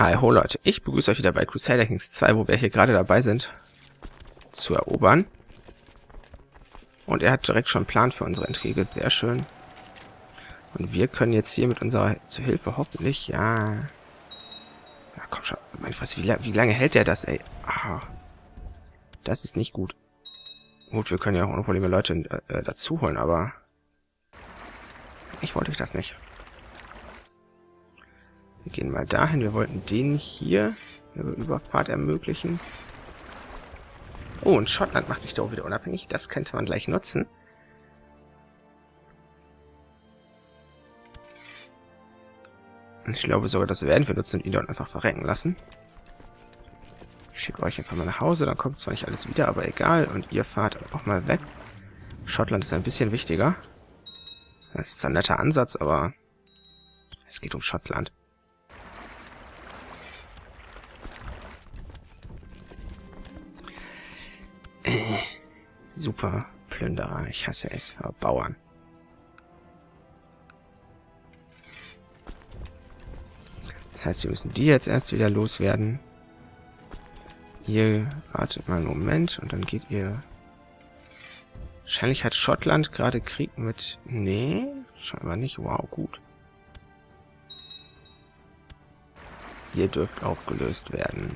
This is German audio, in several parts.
Hi ho Leute, ich begrüße euch wieder bei Crusader Kings 2, wo wir hier gerade dabei sind zu erobern. Und er hat direkt schon einen Plan für unsere Intrige, sehr schön. Und wir können jetzt hier mit unserer Zuhilfe hoffentlich, ja komm schon, mein Fass, wie lange hält der das, ey? Ah, das ist nicht gut. Gut, wir können ja auch ohne Probleme Leute dazu holen, aber ich wollte euch das nicht. Wir gehen mal dahin. Wir wollten den hier eine Überfahrt ermöglichen. Oh, und Schottland macht sich da auch wieder unabhängig. Das könnte man gleich nutzen. Und ich glaube sogar, das werden wir nutzen und ihn dort einfach verrecken lassen. Ich schicke euch einfach mal nach Hause. Dann kommt zwar nicht alles wieder, aber egal. Und ihr fahrt auch mal weg. Schottland ist ein bisschen wichtiger. Das ist ein netter Ansatz, aber es geht um Schottland. Super Plünderer, ich hasse es. Aber Bauern. Das heißt, wir müssen die jetzt erst wieder loswerden. Ihr wartet mal einen Moment und dann geht ihr... Wahrscheinlich hat Schottland gerade Krieg mit... Nee, scheinbar nicht. Wow, gut. Ihr dürft aufgelöst werden.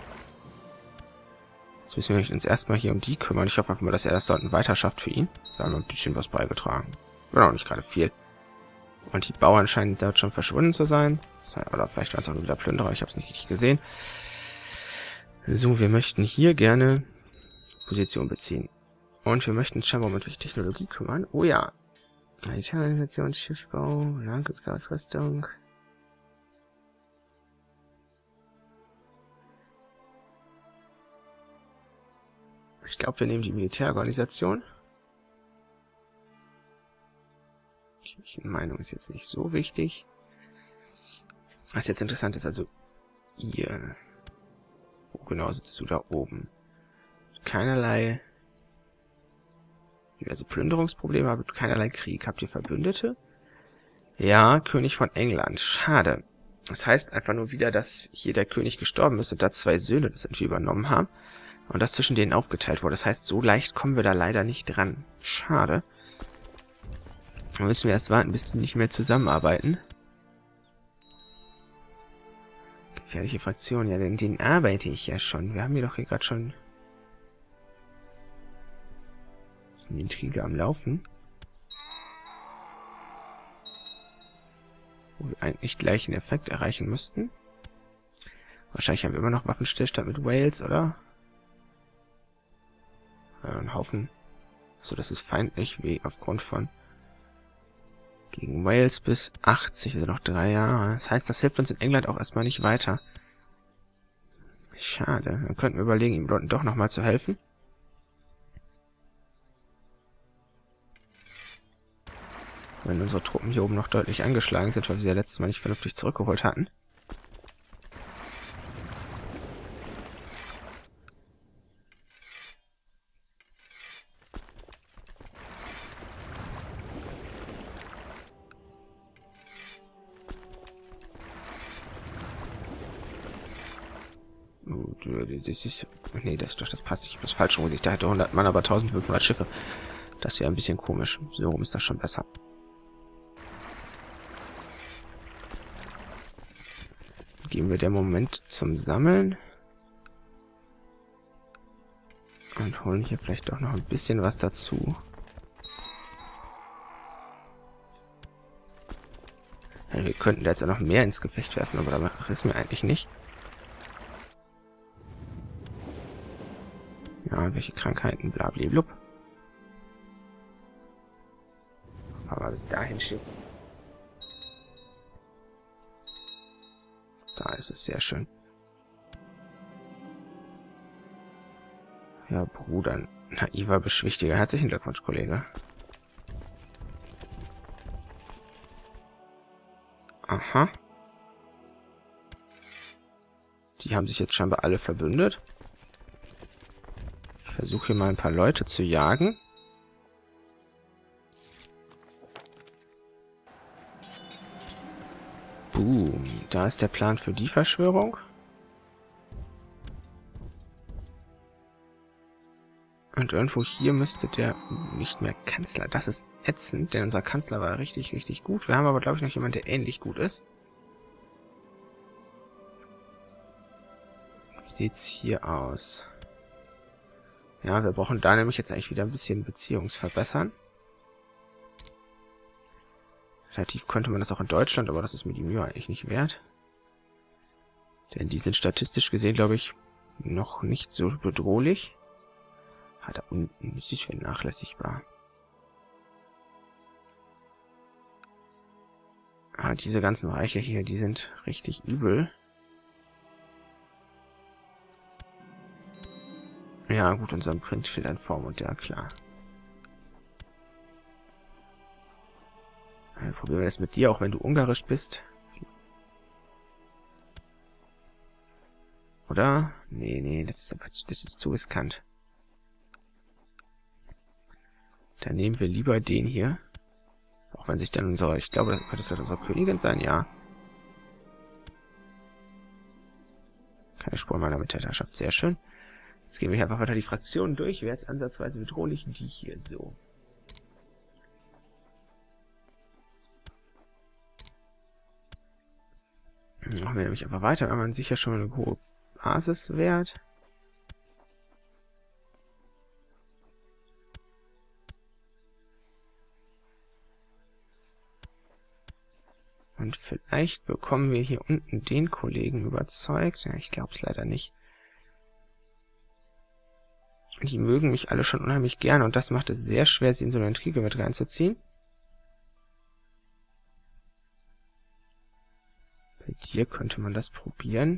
Jetzt müssen wir uns erstmal hier um die kümmern. Ich hoffe einfach mal, dass er das dort weiter schafft für ihn. Wir haben ein bisschen was beigetragen. Genau, nicht gerade viel. Und die Bauern scheinen dort schon verschwunden zu sein. Oder vielleicht waren es auch nur wieder Plünderer. Ich habe es nicht richtig gesehen. So, wir möchten hier gerne Position beziehen. Und wir möchten uns scheinbar um die Technologie kümmern. Oh ja. Militärorganisation, Schiffbau, Landglücksausrüstung. Ich glaube, wir nehmen die Militärorganisation. Kirchenmeinung ist jetzt nicht so wichtig. Was jetzt interessant ist, also ihr... Wo genau sitzt du da oben? Keinerlei... Diverse Plünderungsprobleme, aber keinerlei Krieg. Habt ihr Verbündete? Ja, König von England. Schade. Das heißt einfach nur wieder, dass hier der König gestorben ist und da 2 Söhne das irgendwie übernommen haben. Und das zwischen denen aufgeteilt wurde. Das heißt, so leicht kommen wir da leider nicht dran. Schade. Da müssen wir erst warten, bis die nicht mehr zusammenarbeiten. Gefährliche Fraktion. Ja, denn den arbeite ich ja schon. Wir haben hier doch hier gerade schon die Intrige am Laufen. Wo wir eigentlich gleich einen Effekt erreichen müssten. Wahrscheinlich haben wir immer noch Waffenstillstand mit Wales, oder? Ein Haufen. So, das ist feindlich, wie aufgrund von gegen Wales bis 80, also noch 3 Jahre. Das heißt, das hilft uns in England auch erstmal nicht weiter. Schade. Dann könnten wir überlegen, ihm dort doch nochmal zu helfen. Wenn unsere Truppen hier oben noch deutlich angeschlagen sind, weil wir sie ja letztes Mal nicht vernünftig zurückgeholt hatten. Das ist... Nee, das passt nicht. Ich habe das falsch rum. Ich dachte 100 Mann, aber 1500 Schiffe. Das wäre ein bisschen komisch. So rum ist das schon besser. Geben wir den Moment zum Sammeln. Und holen hier vielleicht doch noch ein bisschen was dazu. Ja, wir könnten da jetzt ja noch mehr ins Gefecht werfen, aber da ist mir eigentlich nicht. Ja, welche Krankheiten, blablablub. Aber bis dahin Schiff. Da ist es sehr schön. Ja, Bruder, naiver Beschwichtiger. Herzlichen Glückwunsch, Kollege. Aha. Die haben sich jetzt scheinbar alle verbündet. Ich versuche hier mal ein paar Leute zu jagen. Boom. Da ist der Plan für die Verschwörung. Und irgendwo hier müsste der nicht mehr Kanzler. Das ist ätzend, denn unser Kanzler war richtig, richtig gut. Wir haben aber, glaube ich, noch jemanden, der ähnlich gut ist. Wie sieht's hier aus? Ja, wir brauchen da nämlich jetzt eigentlich wieder ein bisschen Beziehungsverbessern. Relativ könnte man das auch in Deutschland, aber das ist mir die Mühe eigentlich nicht wert. Denn die sind statistisch gesehen, glaube ich, noch nicht so bedrohlich. Da unten ist es vernachlässigbar. Aber diese ganzen Reiche hier, die sind richtig übel. Ja gut, unserem Print fehlt ein Vormund, ja klar. Probieren wir das mit dir, auch wenn du ungarisch bist. Oder? Nee, das ist zu riskant. Dann nehmen wir lieber den hier. Auch wenn sich dann unsere, ich glaube, das wird unsere Königin sein, ja. Keine Spur meiner Mittäterschaft, sehr schön. Jetzt gehen wir hier einfach weiter die Fraktionen durch. Wer ist ansatzweise bedrohlich? Die hier so. Machen wir nämlich einfach weiter. Wir haben sicher schon eine hohe Basiswert. Und vielleicht bekommen wir hier unten den Kollegen überzeugt. Ja, ich glaube es leider nicht. Die mögen mich alle schon unheimlich gerne und das macht es sehr schwer, sie in so eine Intrige mit reinzuziehen. Bei dir könnte man das probieren.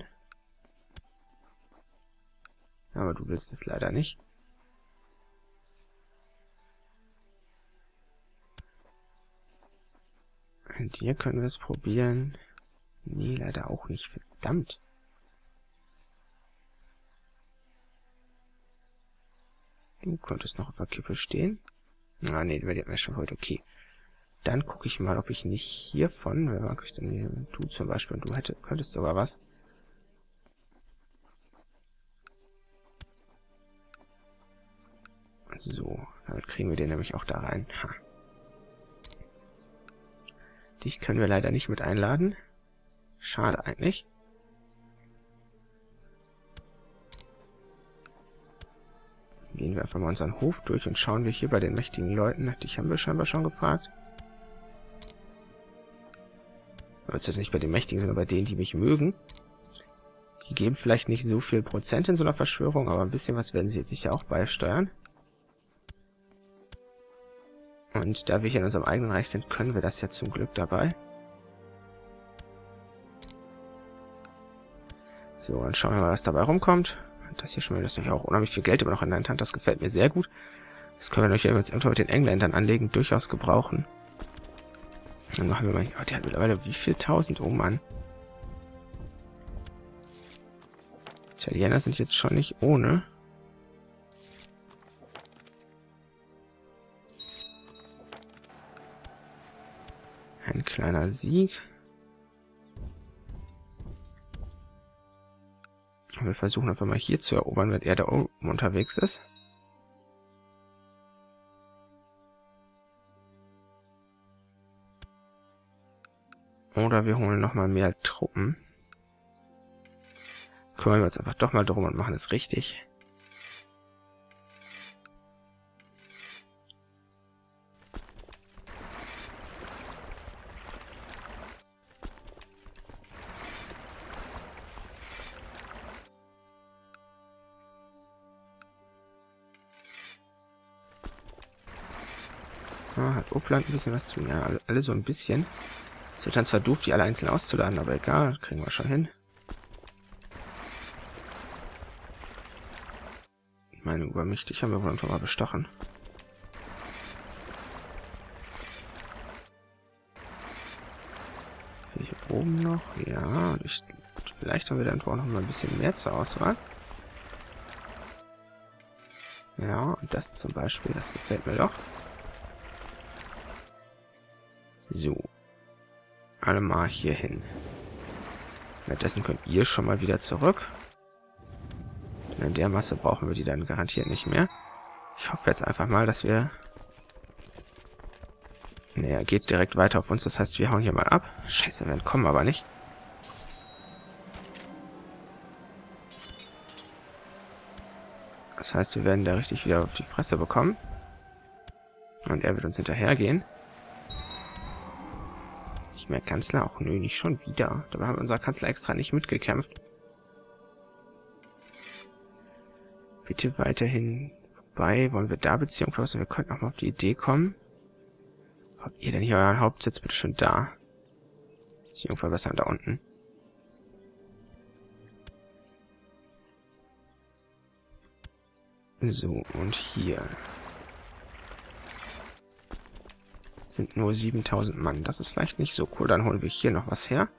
Aber du willst es leider nicht. Bei dir können wir es probieren. Nee, leider auch nicht. Verdammt. Du könntest noch auf der Kippe stehen. Ah, nee, die hatten wir schon heute. Okay. Dann gucke ich mal, ob ich nicht hiervon, wer mag ich denn hier? Du zum Beispiel, und du könntest sogar was. So, damit kriegen wir den nämlich auch da rein. Ha. Dich können wir leider nicht mit einladen. Schade eigentlich. Gehen wir einfach mal unseren Hof durch und schauen wir hier bei den mächtigen Leuten. Dich haben wir scheinbar schon gefragt. Aber jetzt nicht bei den Mächtigen, sondern bei denen, die mich mögen. Die geben vielleicht nicht so viel Prozent in so einer Verschwörung, aber ein bisschen was werden sie jetzt sicher auch beisteuern. Und da wir hier in unserem eigenen Reich sind, können wir das ja zum Glück dabei. So, dann schauen wir mal, was dabei rumkommt. Das hier schon mal, das ist ja auch unheimlich viel Geld immer noch in der Hand. Das gefällt mir sehr gut. Das können wir natürlich jetzt irgendwann mit den Engländern anlegen, durchaus gebrauchen. Dann machen wir mal, oh, die hat mittlerweile wie viel? 1000, oh Mann. Italiener sind jetzt schon nicht ohne. Ein kleiner Sieg. Wir versuchen einfach mal hier zu erobern, wenn er da oben unterwegs ist. Oder wir holen nochmal mehr Truppen. Kümmern wir uns einfach doch mal drum und machen es richtig. Hat Uppland ein bisschen was zu tun? Ja, alle so ein bisschen. Es wird dann zwar doof, die alle einzeln auszuladen, aber egal, kriegen wir schon hin. Ich meine, übermächtig haben wir wohl einfach mal bestochen. Hier oben noch, ja, vielleicht haben wir dann auch noch mal ein bisschen mehr zur Auswahl. Ja, und das zum Beispiel, das gefällt mir doch. So. Alle mal hier hin. Währenddessen könnt ihr schon mal wieder zurück. Denn in der Masse brauchen wir die dann garantiert nicht mehr. Ich hoffe jetzt einfach mal, dass wir... Ne, er geht direkt weiter auf uns. Das heißt, wir hauen hier mal ab. Scheiße, wir entkommen aber nicht. Das heißt, wir werden da richtig wieder auf die Fresse bekommen. Und er wird uns hinterhergehen. Nicht mehr Kanzler? Auch nö, nicht schon wieder. Dabei haben wir unser Kanzler extra nicht mitgekämpft. Bitte weiterhin vorbei. Wollen wir da beziehungsweise wir könnten auch mal auf die Idee kommen. Habt ihr denn hier euren Hauptsitz bitte schon da? Beziehungsweise verbessern da unten. So, und hier sind nur 7000 Mann. Das ist vielleicht nicht so cool. Dann holen wir hier noch was her.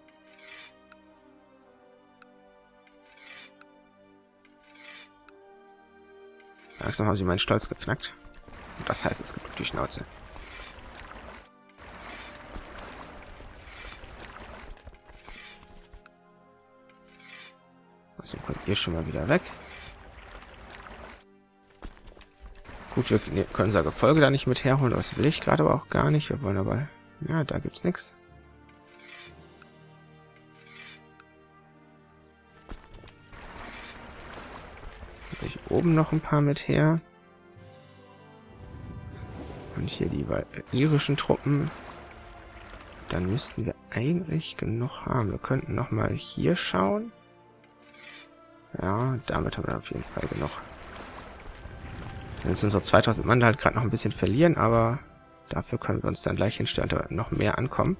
Langsam haben sie meinen Stolz geknackt. Und das heißt, es gibt auf die Schnauze. Also kommt ihr schon mal wieder weg. Gut, wir können unser Gefolge da nicht mit herholen, das will ich gerade aber auch gar nicht. Wir wollen aber... Ja, da gibt's nichts. Ich oben noch ein paar mit her. Und hier die irischen Truppen. Dann müssten wir eigentlich genug haben. Wir könnten noch mal hier schauen. Ja, damit haben wir auf jeden Fall genug. Wir müssen unsere 2000 Mann halt gerade noch ein bisschen verlieren, aber dafür können wir uns dann gleich hinstellen, da noch mehr ankommen.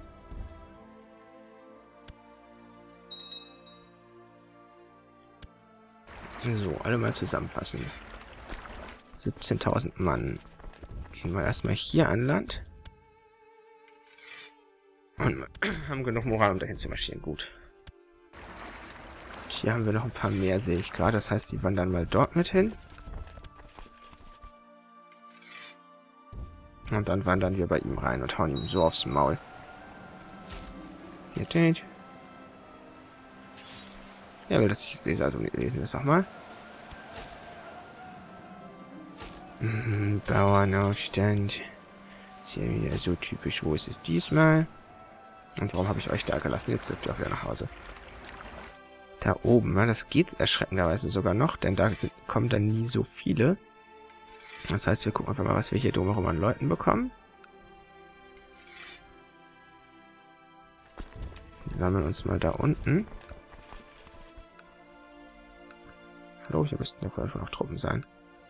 So, alle mal zusammenfassen. 17.000 Mann. Gehen wir erstmal hier an Land. Und haben genug Moral, um dahin zu marschieren. Gut. Und hier haben wir noch ein paar mehr, sehe ich gerade. Das heißt, die wandern mal dort mit hin. Und dann wandern wir bei ihm rein und hauen ihm so aufs Maul. Hier, Tate. Ja, will das ich lese, also lesen wir es auch mal. Bauernaufstand. Ist ja wieder so typisch. Wo ist es diesmal? Und warum habe ich euch da gelassen? Jetzt dürft ihr auch wieder nach Hause. Da oben, ne, das geht erschreckenderweise sogar noch, denn da kommen dann nie so viele. Das heißt, wir gucken einfach mal, was wir hier drumherum an Leuten bekommen. Wir sammeln uns mal da unten. Hallo, hier müssten doch einfach noch Truppen sein.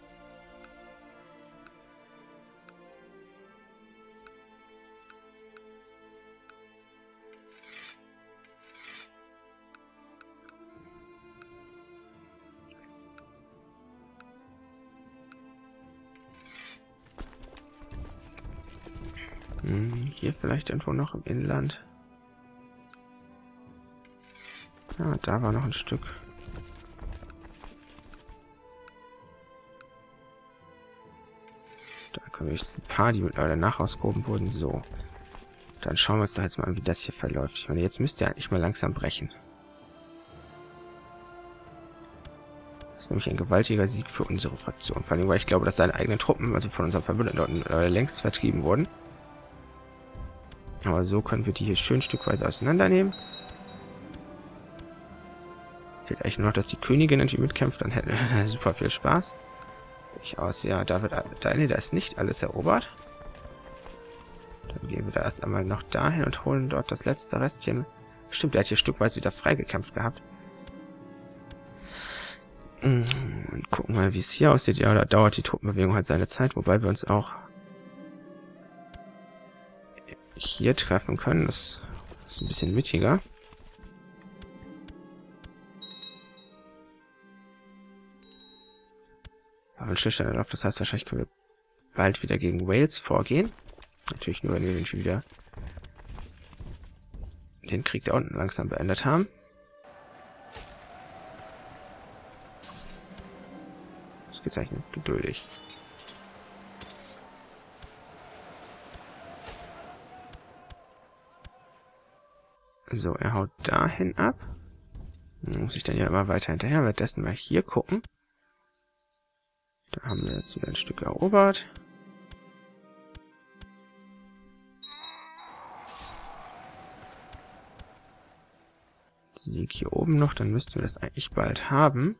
Hier vielleicht irgendwo noch im Inland. Ja, da war noch ein Stück. Da können wir jetzt ein paar, die mittlerweile nachausgehoben wurden. So. Dann schauen wir uns da jetzt mal an, wie das hier verläuft. Ich meine, jetzt müsste er eigentlich mal langsam brechen. Das ist nämlich ein gewaltiger Sieg für unsere Fraktion. Vor allem, weil ich glaube, dass seine eigenen Truppen, also von unseren Verbündeten, längst vertrieben wurden. Aber so können wir die hier schön stückweise auseinandernehmen. Fehlt eigentlich nur noch, dass die Königin irgendwie mitkämpft, dann hätten wir super viel Spaß. Sehe ich aus, ja, da ist nicht alles erobert. Dann gehen wir da erst einmal noch dahin und holen dort das letzte Restchen. Stimmt, der hat hier stückweise wieder freigekämpft gehabt. Und gucken mal, wie es hier aussieht. Ja, da dauert die Truppenbewegung halt seine Zeit, wobei wir uns auch hier treffen können. Das ist ein bisschen mittiger. Aber ein Stillstand auf, das heißt, wahrscheinlich können wir bald wieder gegen Wales vorgehen. Natürlich nur, wenn wir irgendwie wieder den Krieg da unten langsam beendet haben. Das geht eigentlich geduldig. So, er haut dahin ab. Dann muss ich dann ja immer weiter hinterher. Währenddessen mal hier gucken. Da haben wir jetzt wieder ein Stück erobert. Sieg hier oben noch, dann müssten wir das eigentlich bald haben.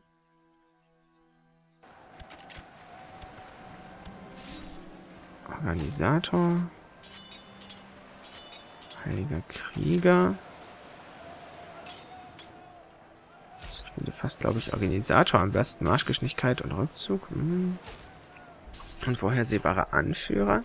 Organisator. Heiliger Krieger. Ich finde fast, glaube ich, Organisator am besten. Marschgeschwindigkeit und Rückzug. Und vorhersehbarer Anführer.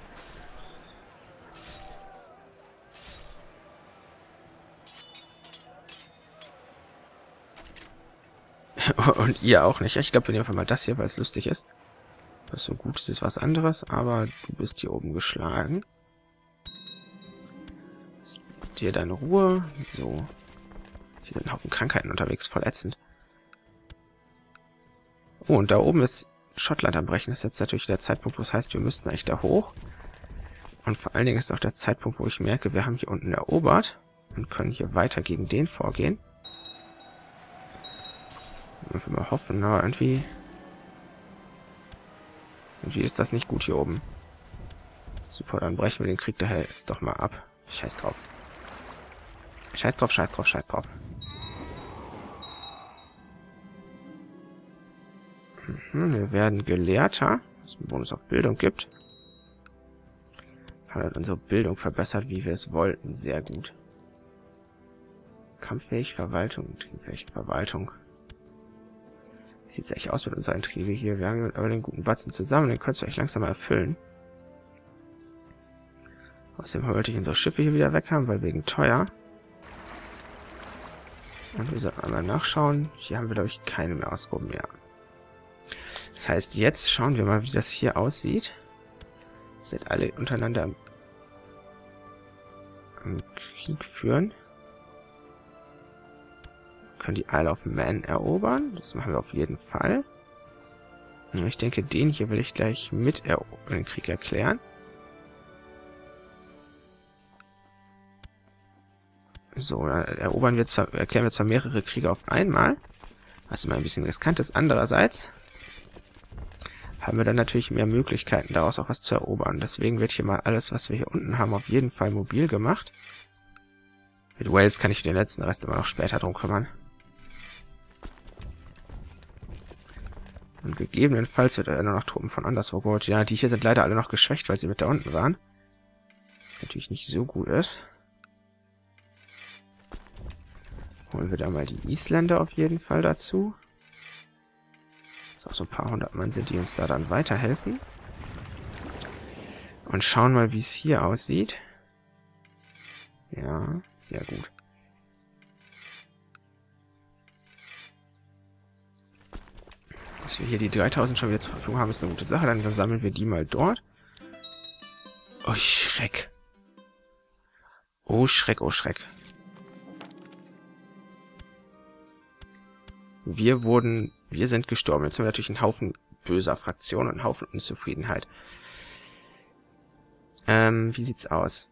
Und ihr auch nicht. Ich glaube, wir nehmen einfach mal das hier, weil es lustig ist. Was so gut ist, ist was anderes, aber du bist hier oben geschlagen. Dir deine Ruhe. So. Hier sind ein Haufen Krankheiten unterwegs, voll ätzend. Oh, und da oben ist Schottland am Brechen. Das ist jetzt natürlich der Zeitpunkt, wo es heißt, wir müssten echt da hoch. Und vor allen Dingen ist auch der Zeitpunkt, wo ich merke, wir haben hier unten erobert und können hier weiter gegen den vorgehen. Ich will mal hoffen, aber irgendwie ist das nicht gut hier oben. Super, dann brechen wir den Krieg daher jetzt doch mal ab. Scheiß drauf. Scheiß drauf, scheiß drauf, scheiß drauf. Wir werden Gelehrter, was einen Bonus auf Bildung gibt. Das hat halt unsere Bildung verbessert, wie wir es wollten. Sehr gut. Kampffähig, Verwaltung, teamfähig, Verwaltung. Wie sieht es eigentlich aus mit unserer Intrige hier? Wir haben aber den guten Batzen zusammen, den könntest du euch langsam mal erfüllen. Außerdem wollte ich unsere Schiffe hier wieder weg haben, weil wegen teuer. Und wir sollten einmal nachschauen. Hier haben wir, glaube ich, keine mehr ausgehoben mehr. Das heißt, jetzt schauen wir mal, wie das hier aussieht. Sind alle untereinander am Krieg führen. Können die Isle of Man erobern. Das machen wir auf jeden Fall. Und ich denke, den hier will ich gleich mit den Krieg erklären. So, dann erklären wir zwar mehrere Kriege auf einmal, was immer ein bisschen riskant ist. Andererseits haben wir dann natürlich mehr Möglichkeiten, daraus auch was zu erobern. Deswegen wird hier mal alles, was wir hier unten haben, auf jeden Fall mobil gemacht. Mit Wales kann ich für den letzten Rest immer noch später drum kümmern. Und gegebenenfalls wird er nur noch Truppen von anderswo geholt. Ja, die hier sind leider alle noch geschwächt, weil sie mit da unten waren. Was natürlich nicht so gut ist. Holen wir da mal die Isländer auf jeden Fall dazu. Dass auch so ein paar hundert Mann sind, die uns da dann weiterhelfen. Und schauen mal, wie es hier aussieht. Ja, sehr gut. Dass wir hier die 3000 schon wieder zur Verfügung haben, ist eine gute Sache. Dann sammeln wir die mal dort. Oh, Schreck. Oh, Schreck, oh, Schreck. Wir sind gestorben. Jetzt haben wir natürlich einen Haufen böser Fraktionen und einen Haufen Unzufriedenheit. Wie sieht's aus?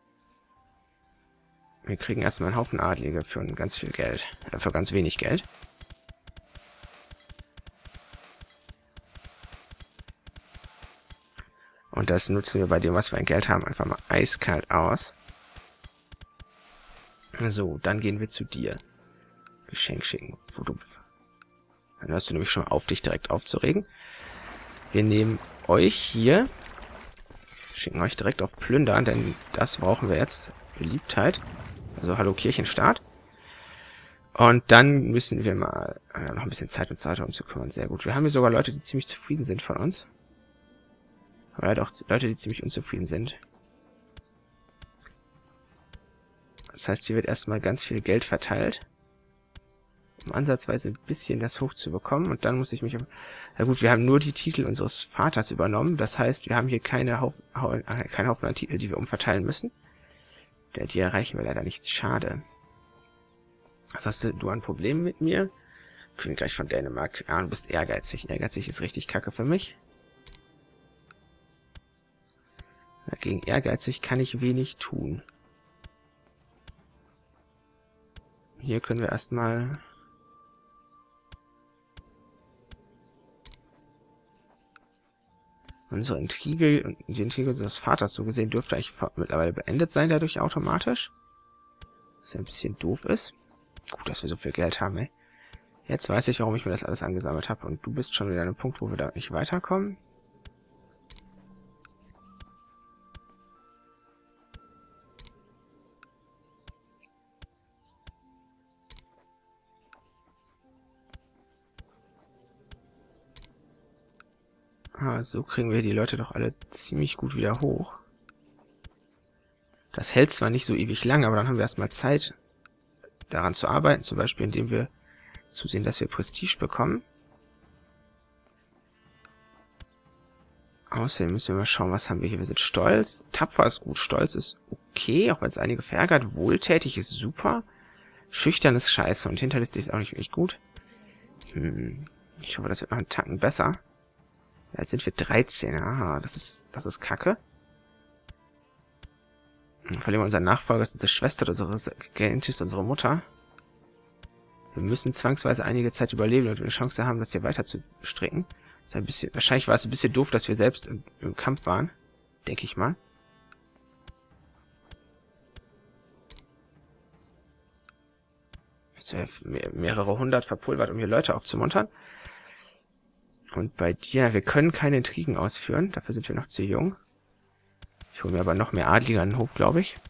Wir kriegen erstmal einen Haufen Adlige für ganz viel Geld. Für ganz wenig Geld. Und das nutzen wir bei dem, was wir an Geld haben, einfach mal eiskalt aus. So, dann gehen wir zu dir. Geschenk schicken. Fudumpf. Dann hörst du nämlich schon auf, dich direkt aufzuregen. Wir nehmen euch hier, schicken euch direkt auf Plündern, denn das brauchen wir jetzt. Beliebtheit. Also hallo Kirchenstaat. Und dann müssen wir mal noch ein bisschen Zeit und Zeit um zu kümmern. Sehr gut. Wir haben hier sogar Leute, die ziemlich zufrieden sind von uns. Aber leider auch Leute, die ziemlich unzufrieden sind. Das heißt, hier wird erstmal ganz viel Geld verteilt. Um ansatzweise ein bisschen das hochzubekommen. Und dann muss ich mich um... Na gut, wir haben nur die Titel unseres Vaters übernommen. Das heißt, wir haben hier keinen Haufen an Titel, die wir umverteilen müssen. Die erreichen wir leider nicht. Schade. Was hast du an Problemen mit mir? Königreich von Dänemark. Ja, du bist ehrgeizig. Ehrgeizig ist richtig kacke für mich. Gegen ehrgeizig kann ich wenig tun. Hier können wir erstmal... Unsere Intrige und die Intrige unseres Vaters, so gesehen, dürfte eigentlich mittlerweile beendet sein, dadurch automatisch. Was ja ein bisschen doof ist. Gut, dass wir so viel Geld haben, ey. Jetzt weiß ich, warum ich mir das alles angesammelt habe. Und du bist schon wieder an einem Punkt, wo wir da nicht weiterkommen. Ah, so kriegen wir die Leute doch alle ziemlich gut wieder hoch. Das hält zwar nicht so ewig lang, aber dann haben wir erstmal Zeit, daran zu arbeiten. Zum Beispiel, indem wir zusehen, dass wir Prestige bekommen. Außerdem müssen wir mal schauen, was haben wir hier. Wir sind stolz. Tapfer ist gut. Stolz ist okay, auch wenn es einige verärgert. Wohltätig ist super. Schüchtern ist scheiße. Und hinterlistig ist auch nicht wirklich gut. Ich hoffe, das wird noch einen Tacken besser. Jetzt sind wir 13. Aha, das ist kacke. Dann verlieren wir unseren Nachfolger, das ist unsere Schwester, unsere Regentin ist unsere Mutter. Wir müssen zwangsweise einige Zeit überleben, damit wir eine Chance haben, das hier weiter zu stricken. Wahrscheinlich war es ein bisschen doof, dass wir selbst im Kampf waren. Denke ich mal. Jetzt mehrere hundert verpulvert, um hier Leute aufzumuntern. Und bei dir, wir können keine Intrigen ausführen. Dafür sind wir noch zu jung. Ich hole mir aber noch mehr Adlige an den Hof, glaube ich.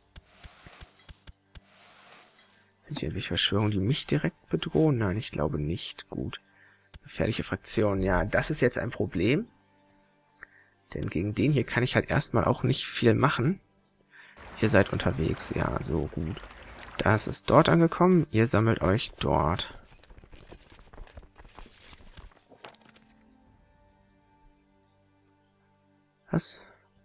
Sind hier irgendwelche Verschwörungen, die mich direkt bedrohen? Nein, ich glaube nicht. Gut. Gefährliche Fraktionen. Ja, das ist jetzt ein Problem. Denn gegen den hier kann ich halt erstmal auch nicht viel machen. Ihr seid unterwegs. Ja, so gut. Das ist dort angekommen. Ihr sammelt euch dort. Was?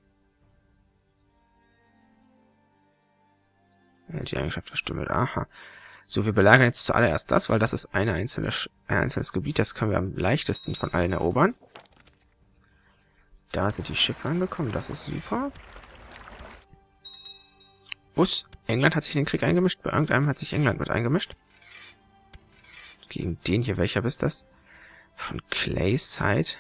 Die Eigenschaft verstümmelt. Aha. So, wir belagern jetzt zuallererst das, weil das ist ein einzelnes Gebiet. Das können wir am leichtesten von allen erobern. Da sind die Schiffe angekommen. Das ist super. England hat sich in den Krieg eingemischt. Bei irgendeinem hat sich England mit eingemischt. Gegen den hier. Welcher bist das? Von Clayside.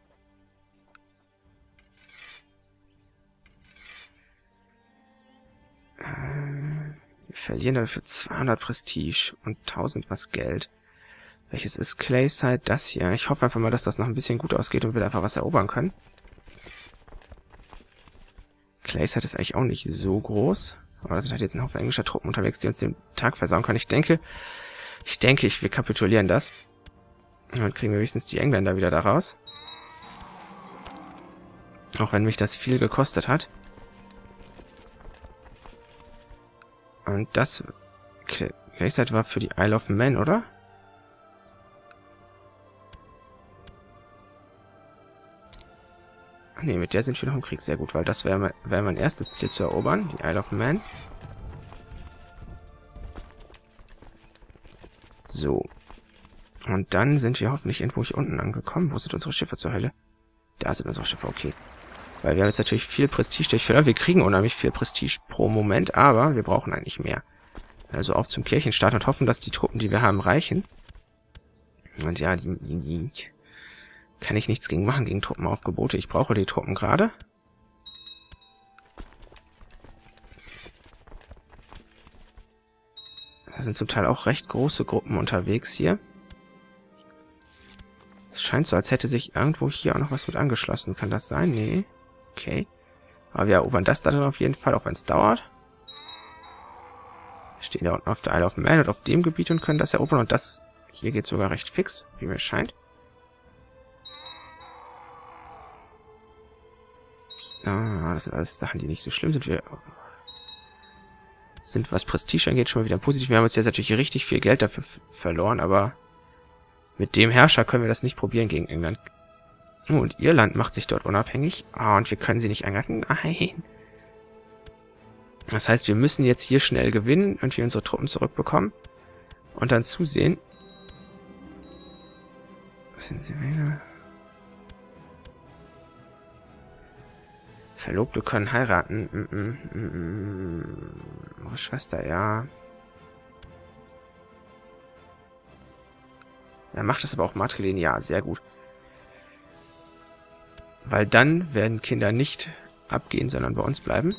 Wir verlieren dafür 200 Prestige und 1000 was Geld. Welches ist Clayside? Das hier. Ich hoffe einfach mal, dass das noch ein bisschen gut ausgeht und wir einfach was erobern können. Clayside ist eigentlich auch nicht so groß. Aber da sind halt jetzt ein Haufen englischer Truppen unterwegs, die uns den Tag versauen können. Ich denke, wir kapitulieren das. Und dann kriegen wir wenigstens die Engländer wieder da raus. Auch wenn mich das viel gekostet hat. Und das Clayside war für die Isle of Man, oder? Ach nee, mit der sind wir noch im Krieg. Sehr gut, weil das wäre mein erstes Ziel zu erobern, die Isle of Man. So. Und dann sind wir hoffentlich irgendwo hier unten angekommen. Wo sind unsere Schiffe zur Hölle? Da sind unsere Schiffe, okay. Weil wir haben jetzt natürlich viel Prestige. Wir kriegen unheimlich viel Prestige pro Moment, aber wir brauchen eigentlich mehr. Also auf zum Kirchenstaat und hoffen, dass die Truppen, die wir haben, reichen. Und ja, die kann ich nichts gegen machen, gegen Truppenaufgebote. Ich brauche die Truppen gerade. Da sind zum Teil auch recht große Gruppen unterwegs hier. Es scheint so, als hätte sich irgendwo hier auch noch was mit angeschlossen. Kann das sein? Nee. Okay. Aber wir erobern das dann auf jeden Fall, auch wenn es dauert. Wir stehen da unten auf der Isle of Man und auf dem Gebiet und können das erobern. Und das hier geht sogar recht fix, wie mir scheint. Ah, das sind alles Sachen, die nicht so schlimm sind. Wir sind, was Prestige angeht, schon mal wieder positiv. Wir haben jetzt natürlich richtig viel Geld dafür verloren, aber mit dem Herrscher können wir das nicht probieren gegen England. Oh, und Irland macht sich dort unabhängig. Ah, und wir können sie nicht angreifen. Nein. Das heißt, wir müssen jetzt hier schnell gewinnen und wir unsere Truppen zurückbekommen. Und dann zusehen. Was sind sie wieder? Verlobte können heiraten. Eure Schwester, ja. Er macht das aber auch matrilinear. Sehr gut. Weil dann werden Kinder nicht abgehen, sondern bei uns bleiben.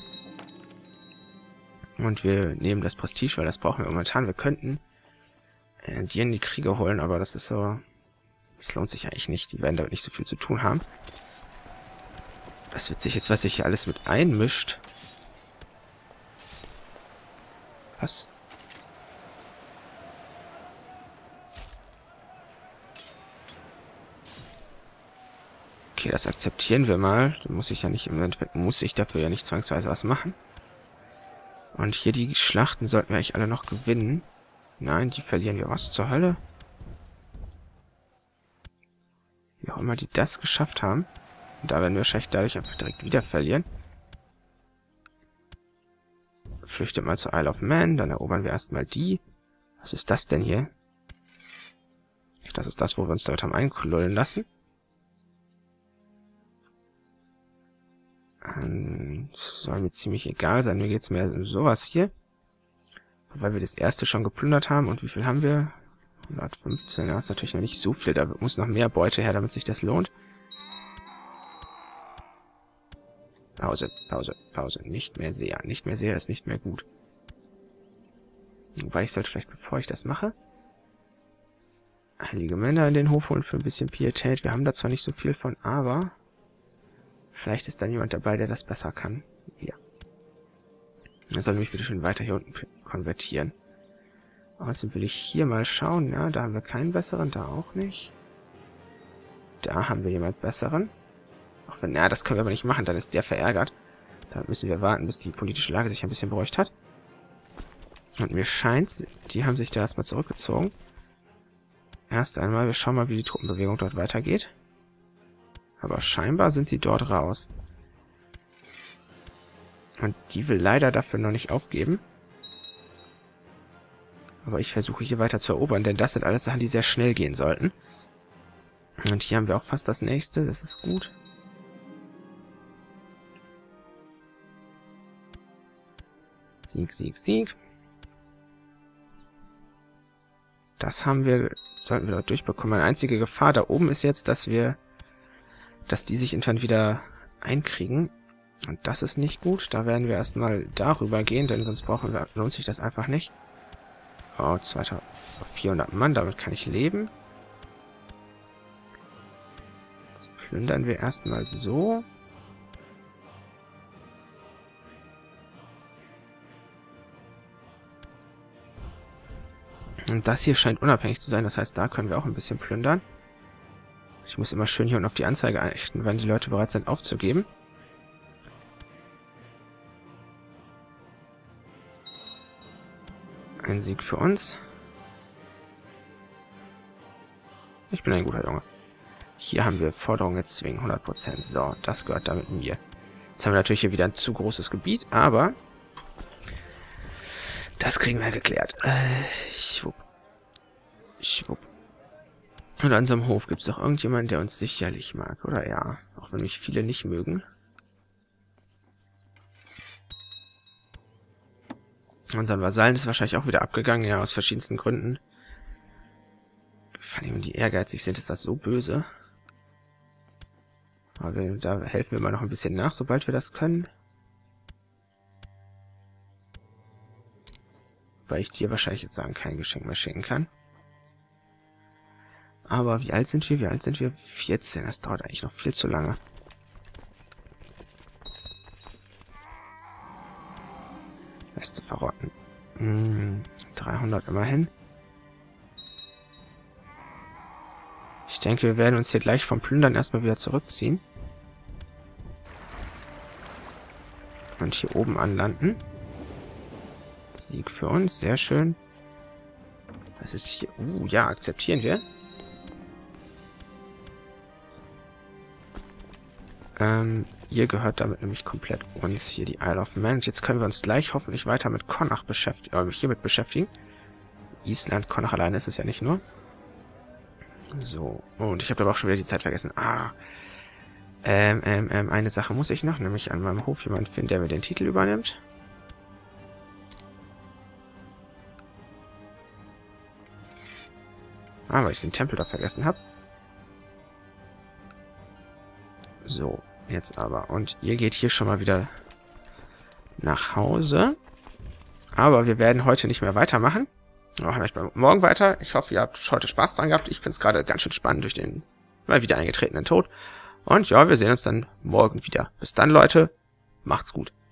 Und wir nehmen das Prestige, weil das brauchen wir momentan. Wir könnten die in die Kriege holen, aber das ist so... Das lohnt sich eigentlich nicht. Die werden damit nicht so viel zu tun haben. Was witzig ist, was sich hier alles mit einmischt. Was? Okay, das akzeptieren wir mal. Da muss ich ja nicht, im Endeffekt muss ich dafür ja nicht zwangsweise was machen. Und hier die Schlachten sollten wir eigentlich alle noch gewinnen. Nein, die verlieren wir. Was zur Hölle? Wie auch immer die das geschafft haben. Und da werden wir wahrscheinlich dadurch einfach direkt wieder verlieren. Flüchtet mal zur Isle of Man, dann erobern wir erstmal die. Was ist das denn hier? Das ist das, wo wir uns dort haben einklullen lassen. Das soll mir ziemlich egal sein. Mir geht es mehr um sowas hier. Weil wir das erste schon geplündert haben. Und wie viel haben wir? 115. Das ist natürlich noch nicht so viel. Da muss noch mehr Beute her, damit sich das lohnt. Pause, Pause, Pause. Nicht mehr sehr. Nicht mehr sehr ist nicht mehr gut. Wobei ich sollte vielleicht, bevor ich das mache, heilige Männer in den Hof holen für ein bisschen Pietät. Wir haben da zwar nicht so viel von, aber vielleicht ist dann jemand dabei, der das besser kann. Ja. Er soll mich bitte schön weiter hier unten konvertieren. Außerdem will ich hier mal schauen. Ja, da haben wir keinen besseren, da auch nicht. Da haben wir jemand besseren. Auch wenn, na, das können wir aber nicht machen, dann ist der verärgert. Da müssen wir warten, bis die politische Lage sich ein bisschen beruhigt hat. Und mir scheint, die haben sich da erstmal zurückgezogen. Erst einmal, wir schauen mal, wie die Truppenbewegung dort weitergeht. Aber scheinbar sind sie dort raus. Und die will leider dafür noch nicht aufgeben. Aber ich versuche hier weiter zu erobern, denn das sind alles Sachen, die sehr schnell gehen sollten. Und hier haben wir auch fast das nächste, das ist gut. Sieg, Sieg, Sieg. Das haben wir, sollten wir dort durchbekommen. Meine einzige Gefahr da oben ist jetzt, dass die sich irgendwann wieder einkriegen. Und das ist nicht gut. Da werden wir erstmal darüber gehen, denn sonst lohnt sich das einfach nicht. Oh, 400 Mann, damit kann ich leben. Jetzt plündern wir erstmal so. Und das hier scheint unabhängig zu sein, das heißt, da können wir auch ein bisschen plündern. Ich muss immer schön hier unten auf die Anzeige achten, wenn die Leute bereit sind aufzugeben. Ein Sieg für uns. Ich bin ein guter Junge. Hier haben wir Forderungen jetzt zwingen, 100%. So, das gehört damit mir. Jetzt haben wir natürlich hier wieder ein zu großes Gebiet, aber das kriegen wir geklärt. Schwupp. Schwupp. Und an unserem Hof gibt es doch irgendjemanden, der uns sicherlich mag, oder? Ja, auch wenn mich viele nicht mögen. Unseren Vasallen ist wahrscheinlich auch wieder abgegangen, ja, aus verschiedensten Gründen. Vor allem, die ehrgeizig sind, ist das so böse. Aber da helfen wir mal noch ein bisschen nach, sobald wir das können. Weil ich dir wahrscheinlich jetzt sagen, kein Geschenk mehr schicken kann. Aber wie alt sind wir? Wie alt sind wir? 14. Das dauert eigentlich noch viel zu lange. Weste verrotten. 300 immerhin. Ich denke, wir werden uns hier gleich vom Plündern erstmal wieder zurückziehen. Und hier oben anlanden. Sieg für uns, sehr schön. Was ist hier? Ja, akzeptieren wir. Ihr gehört damit nämlich komplett uns. Hier die Isle of Man. Jetzt können wir uns gleich hoffentlich weiter mit Connacht beschäftigen. Hiermit beschäftigen. Island, Connacht alleine ist es ja nicht nur. So. Und ich habe aber auch schon wieder die Zeit vergessen. Eine Sache muss ich noch, nämlich an meinem Hof jemanden finden, der mir den Titel übernimmt. Ah, weil ich den Tempel da vergessen habe. So, jetzt aber. Und ihr geht hier schon mal wieder nach Hause. Aber wir werden heute nicht mehr weitermachen. Wir machen vielleicht morgen weiter. Ich hoffe, ihr habt heute Spaß dran gehabt. Ich finde es gerade ganz schön spannend durch den mal wieder eingetretenen Tod. Und ja, wir sehen uns dann morgen wieder. Bis dann, Leute. Macht's gut.